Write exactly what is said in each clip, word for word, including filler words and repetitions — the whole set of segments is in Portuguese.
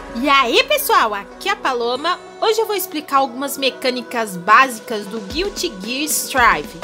E aí pessoal, aqui é a Paloma. Hoje eu vou explicar algumas mecânicas básicas do Guilty Gear Strive.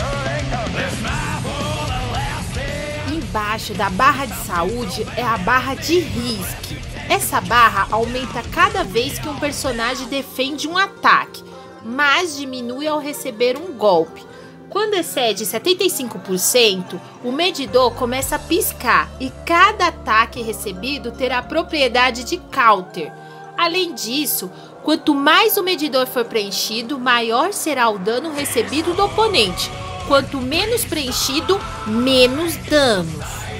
Embaixo da barra de saúde é a barra de risque. Essa barra aumenta cada vez que um personagem defende um ataque, mas diminui ao receber um golpe. Quando excede setenta e cinco por cento, o medidor começa a piscar e cada ataque recebido terá propriedade de counter. Além disso, quanto mais o medidor for preenchido, maior será o dano recebido do oponente. Quanto menos preenchido, menos danos.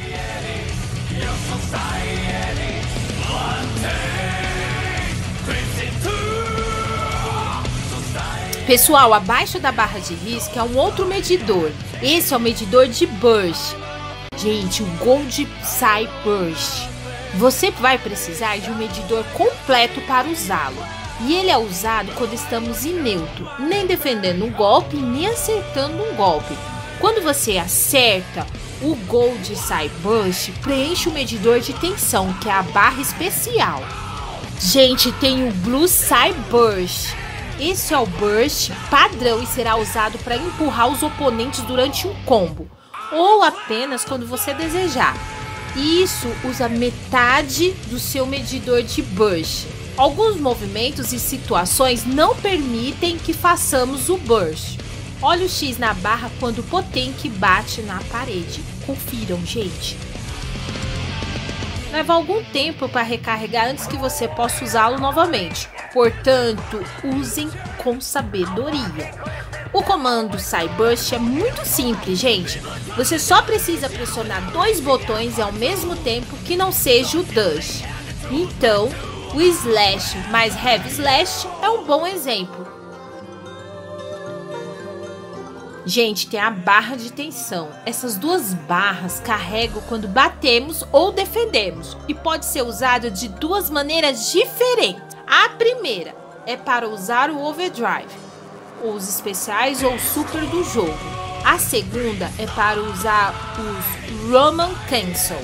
Pessoal, abaixo da barra de risco é um outro medidor. Esse é o medidor de Burst. Gente, o Gold Psy Burst. Você vai precisar de um medidor completo para usá-lo. E ele é usado quando estamos em neutro, nem defendendo um golpe, nem acertando um golpe. Quando você acerta, o Gold Psy Burst preenche o medidor de tensão, que é a barra especial. Gente, tem o Blue Psy Burst. Esse é o burst padrão e será usado para empurrar os oponentes durante um combo, ou apenas quando você desejar. Isso usa metade do seu medidor de burst. Alguns movimentos e situações não permitem que façamos o burst. Olha o X na barra quando o Potenki bate na parede. Confiram, gente. Leva algum tempo para recarregar antes que você possa usá-lo novamente. Portanto, usem com sabedoria. O comando Psy Burst é muito simples, gente. Você só precisa pressionar dois botões ao mesmo tempo que não seja o Dash. Então, o Slash mais Heavy Slash é um bom exemplo. Gente, tem a barra de tensão. Essas duas barras carregam quando batemos ou defendemos e pode ser usada de duas maneiras diferentes. A primeira é para usar o Overdrive, os especiais ou super do jogo. A segunda é para usar os Roman Cancel.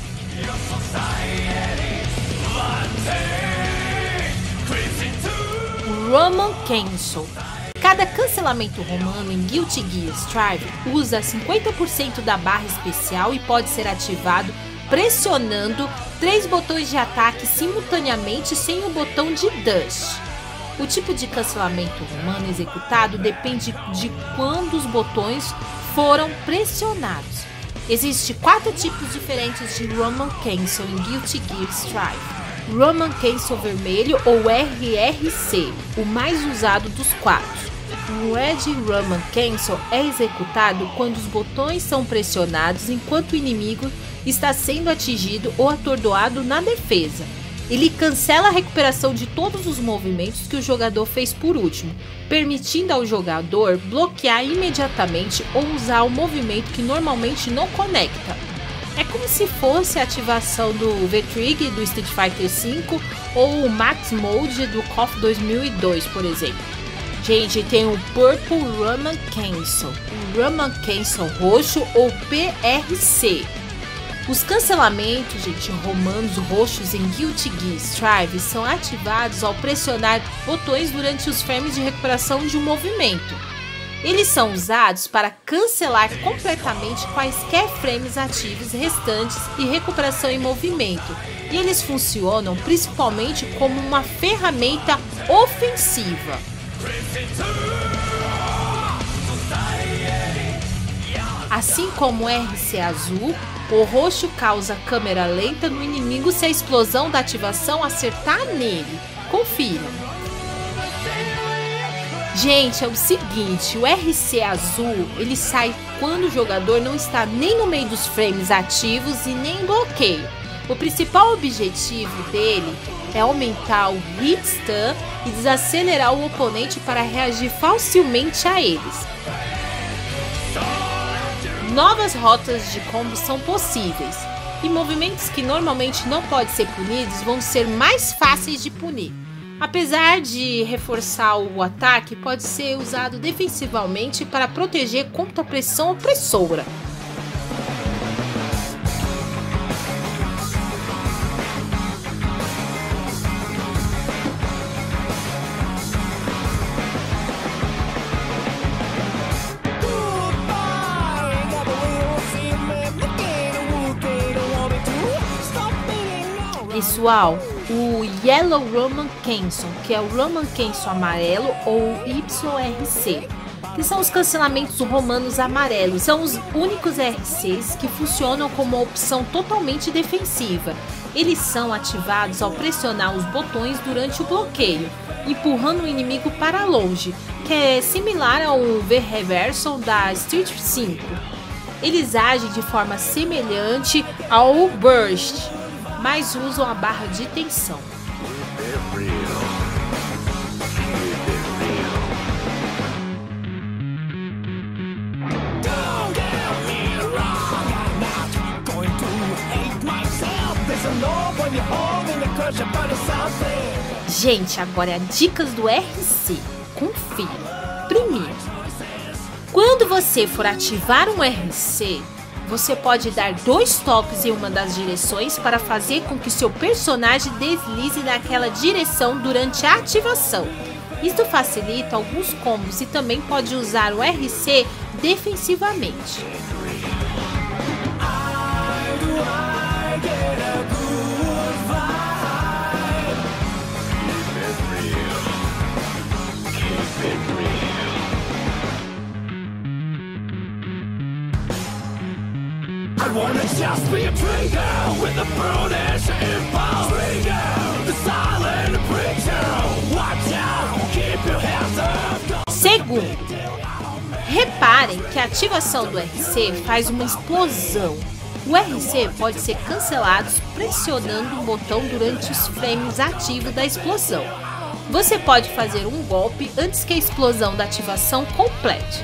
O Roman Cancel. Cada cancelamento romano em Guilty Gear Strive usa cinquenta por cento da barra especial e pode ser ativado pressionando três botões de ataque simultaneamente sem o botão de dash. O tipo de cancelamento romano executado depende de quando os botões foram pressionados. Existem quatro tipos diferentes de Roman Cancel em Guilty Gear Strive. Roman Cancel vermelho ou R R C, o mais usado dos quatro. O Red Roman Cancel é executado quando os botões são pressionados enquanto o inimigo está sendo atingido ou atordoado na defesa. Ele cancela a recuperação de todos os movimentos que o jogador fez por último, permitindo ao jogador bloquear imediatamente ou usar o movimento que normalmente não conecta. É como se fosse a ativação do V-Trig do Street Fighter cinco ou o Max Mode do C O F dois mil e dois, por exemplo. Gente, tem o Purple Roman Cancel, o Roman Cancel roxo ou P R C. Os cancelamentos, gente, romanos roxos em Guilty Gear Strive são ativados ao pressionar botões durante os frames de recuperação de um movimento. Eles são usados para cancelar completamente quaisquer frames ativos restantes e recuperação em movimento. E eles funcionam principalmente como uma ferramenta ofensiva. Assim como o R C azul, o roxo causa câmera lenta no inimigo se a explosão da ativação acertar nele. Confiram. Gente, é o seguinte, o R C azul, ele sai quando o jogador não está nem no meio dos frames ativos e nem em bloqueio. O principal objetivo dele é aumentar o hit stun e desacelerar o oponente para reagir facilmente a eles. Novas rotas de combo são possíveis, e movimentos que normalmente não podem ser punidos vão ser mais fáceis de punir. Apesar de reforçar o ataque, pode ser usado defensivamente para proteger contra a pressão opressora. Pessoal, o Yellow Roman Cancel, que é o Roman Cancel amarelo, ou Y R C, que são os cancelamentos romanos amarelos. São os únicos R Cs que funcionam como uma opção totalmente defensiva. Eles são ativados ao pressionar os botões durante o bloqueio, empurrando o inimigo para longe, que é similar ao V-Reversal da Street cinco. Eles agem de forma semelhante ao Burst, mas usam a barra de tensão. Gente, agora é dicas do R C. Confira. Primeiro, quando você for ativar um R C, você pode dar dois toques em uma das direções para fazer com que seu personagem deslize naquela direção durante a ativação. Isto facilita alguns combos e também pode usar o R C defensivamente. I wanna just be a trigger with a brutish impulse. Trigger, the silent preacher. Watch out, keep your hands up. Segundo, reparem que a ativação do R C faz uma explosão. O R C pode ser cancelado pressionando um botão durante os frames ativos da explosão. Você pode fazer um golpe antes que a explosão da ativação complete.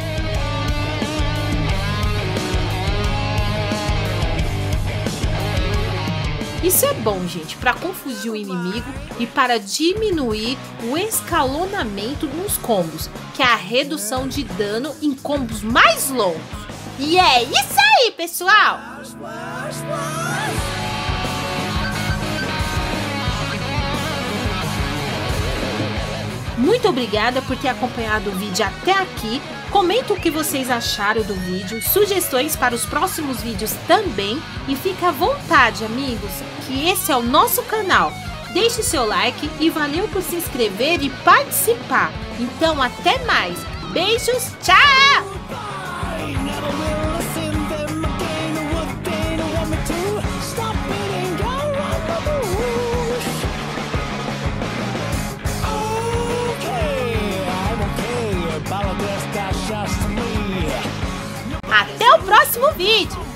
Isso é bom, gente, para confundir o inimigo e para diminuir o escalonamento nos combos, que é a redução de dano em combos mais longos. E é isso aí, pessoal! Muito obrigada por ter acompanhado o vídeo até aqui. Comenta o que vocês acharam do vídeo, sugestões para os próximos vídeos também. E fica à vontade, amigos, que esse é o nosso canal. Deixe seu like e valeu por se inscrever e participar. Então até mais. Beijos, tchau! Até o próximo vídeo!